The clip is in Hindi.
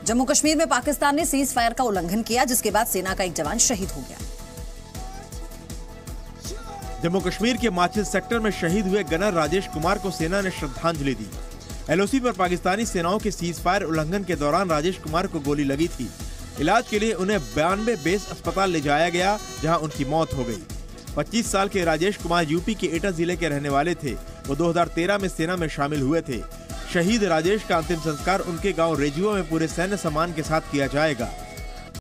जम्मू कश्मीर में पाकिस्तान ने सीज फायर का उल्लंघन किया, जिसके बाद सेना का एक जवान शहीद हो गया। जम्मू कश्मीर के माचिल सेक्टर में शहीद हुए गनर राजेश कुमार को सेना ने श्रद्धांजलि दी। एलओसी पर पाकिस्तानी सेनाओं के सीज फायर उल्लंघन के दौरान राजेश कुमार को गोली लगी थी। इलाज के लिए उन्हें 92 बेस अस्पताल ले जाया गया, जहां उनकी मौत हो गई। 25 साल के राजेश कुमार यूपी के एटा जिले के रहने वाले थे। वो 2013 में सेना में शामिल हुए थे। शहीद राजेश का अंतिम संस्कार उनके गांव रेजुआ में पूरे सैन्य सम्मान के साथ किया जाएगा।